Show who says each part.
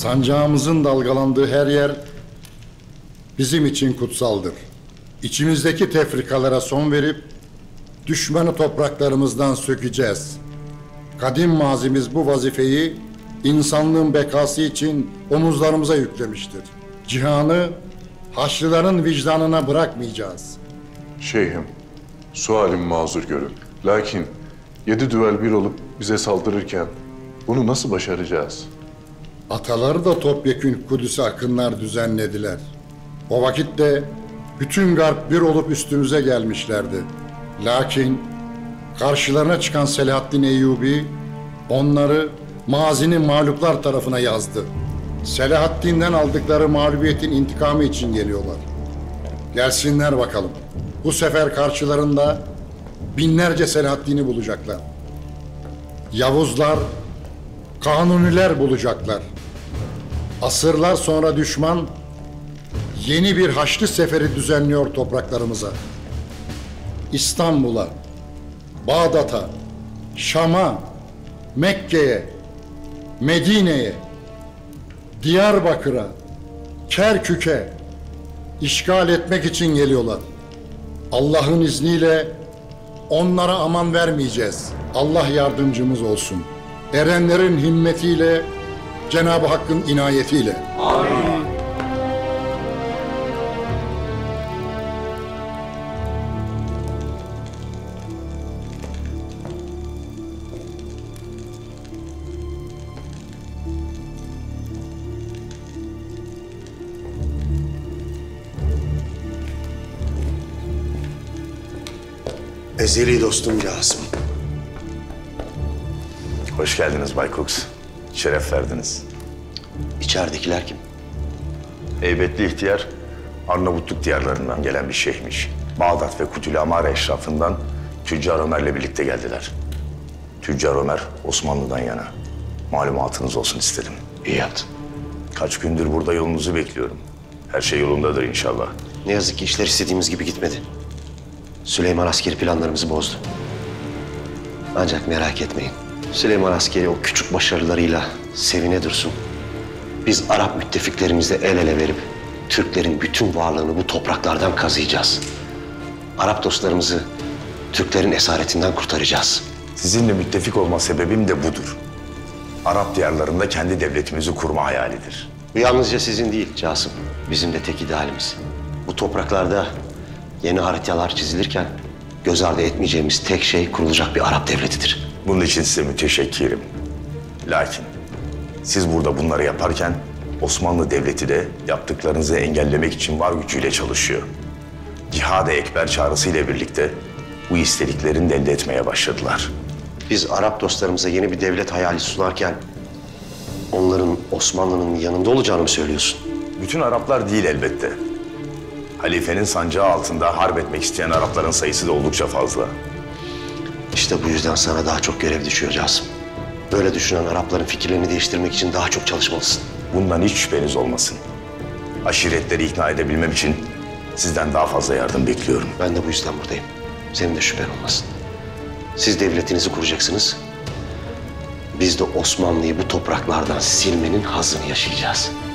Speaker 1: Sancağımızın dalgalandığı her yer bizim için kutsaldır. İçimizdeki tefrikalara son verip düşmanı topraklarımızdan sökeceğiz. Kadim mazimiz bu vazifeyi insanlığın bekası için omuzlarımıza yüklemiştir. Cihanı Haçlıların vicdanına bırakmayacağız.
Speaker 2: Şeyhim, sualim mazur görün. Lakin 7 düvel bir olup bize saldırırken bunu nasıl başaracağız?
Speaker 1: Ataları da topyekün Kudüs'e akınlar düzenlediler. O vakitte bütün garp bir olup üstümüze gelmişlerdi. Lakin karşılarına çıkan Selahaddin Eyyubi onları mazinin mağluplar tarafına yazdı. Selahaddin'den aldıkları mağlubiyetin intikamı için geliyorlar. Gelsinler bakalım. Bu sefer karşılarında binlerce Selahaddin'i bulacaklar. Yavuzlar, Kanuniler bulacaklar. Asırlar sonra düşman yeni bir Haçlı seferi düzenliyor topraklarımıza. İstanbul'a, Bağdat'a, Şam'a, Mekke'ye, Medine'ye, Diyarbakır'a, Kerkük'e işgal etmek için geliyorlar. Allah'ın izniyle onlara aman vermeyeceğiz. Allah yardımcımız olsun. Erenlerin himmetiyle, Cenab-ı Hakk'ın inayetiyle. Amin.
Speaker 3: Ezeli dostum Casım.
Speaker 4: Hoş geldiniz Bay Cooks. Şeref verdiniz.
Speaker 3: İçeridekiler kim?
Speaker 4: Heybetli ihtiyar, Arnavutluk diyarlarından gelen bir şeyhmiş. Bağdat ve Kutül Amare eşrafından Tüccar Ömer'le birlikte geldiler. Tüccar Ömer, Osmanlı'dan yana. Malumatınız olsun istedim.
Speaker 3: İyi yaptın.
Speaker 4: Kaç gündür burada yolunuzu bekliyorum. Her şey yolundadır inşallah.
Speaker 3: Ne yazık ki işler istediğimiz gibi gitmedi. Süleyman askeri planlarımızı bozdu. Ancak merak etmeyin. Süleyman askeri o küçük başarılarıyla sevine dursun. Biz Arap müttefiklerimizle el ele verip Türklerin bütün varlığını bu topraklardan kazıyacağız. Arap dostlarımızı Türklerin esaretinden kurtaracağız.
Speaker 4: Sizinle müttefik olma sebebim de budur. Arap diyarlarında kendi devletimizi kurma hayalidir.
Speaker 3: Bu yalnızca sizin değil Casım. Bizim de tek idealimiz. Bu topraklarda yeni haritalar çizilirken göz ardı etmeyeceğimiz tek şey kurulacak bir Arap devletidir.
Speaker 4: Bunun için size müteşekkirim. Lakin siz burada bunları yaparken Osmanlı Devleti de yaptıklarınızı engellemek için var gücüyle çalışıyor. Cihad-ı Ekber çağrısıyla birlikte bu istediklerini de elde etmeye başladılar.
Speaker 3: Biz Arap dostlarımıza yeni bir devlet hayali sunarken onların Osmanlı'nın yanında olacağını mı söylüyorsun?
Speaker 4: Bütün Araplar değil elbette. Halifenin sancağı altında harp etmek isteyen Arapların sayısı da oldukça fazla.
Speaker 3: İşte bu yüzden sana daha çok görev düşüyor Casım. Böyle düşünen Arapların fikirlerini değiştirmek için daha çok çalışmalısın.
Speaker 4: Bundan hiç şüpheniz olmasın. Aşiretleri ikna edebilmem için sizden daha fazla yardım bekliyorum.
Speaker 3: Ben de bu yüzden buradayım. Senin de şüphen olmasın. Siz devletinizi kuracaksınız. Biz de Osmanlı'yı bu topraklardan silmenin hazzını yaşayacağız.